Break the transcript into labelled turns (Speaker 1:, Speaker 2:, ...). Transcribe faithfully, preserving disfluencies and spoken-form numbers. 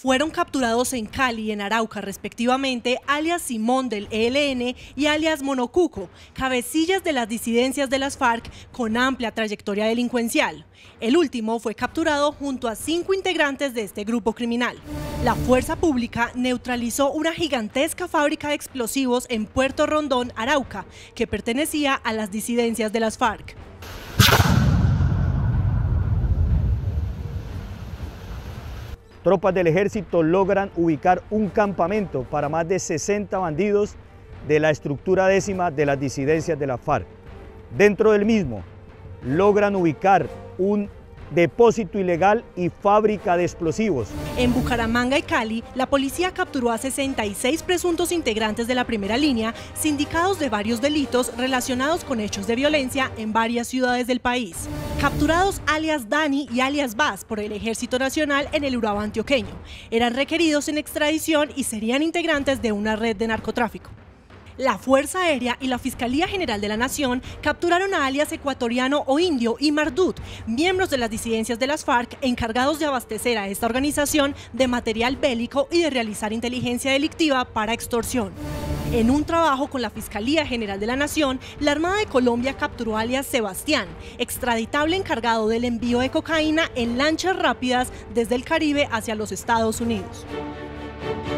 Speaker 1: Fueron capturados en Cali y en Arauca, respectivamente, alias Simón del E L N y alias Monocuco, cabecillas de las disidencias de las FARC con amplia trayectoria delincuencial. El último fue capturado junto a cinco integrantes de este grupo criminal. La fuerza pública neutralizó una gigantesca fábrica de explosivos en Puerto Rondón, Arauca, que pertenecía a las disidencias de las FARC.
Speaker 2: Tropas del ejército logran ubicar un campamento para más de sesenta bandidos de la estructura décima de las disidencias de la FARC. Dentro del mismo, logran ubicar un depósito ilegal y fábrica de explosivos.
Speaker 1: En Bucaramanga y Cali, la policía capturó a sesenta y seis presuntos integrantes de la primera línea, sindicados de varios delitos relacionados con hechos de violencia en varias ciudades del país. Capturados alias Dani y alias Bas por el Ejército Nacional en el Urabá antioqueño. Eran requeridos en extradición y serían integrantes de una red de narcotráfico. La Fuerza Aérea y la Fiscalía General de la Nación capturaron a alias ecuatoriano o indio y Mardut, miembros de las disidencias de las FARC encargados de abastecer a esta organización de material bélico y de realizar inteligencia delictiva para extorsión. En un trabajo con la Fiscalía General de la Nación, la Armada de Colombia capturó a alias Sebastián, extraditable encargado del envío de cocaína en lanchas rápidas desde el Caribe hacia los Estados Unidos.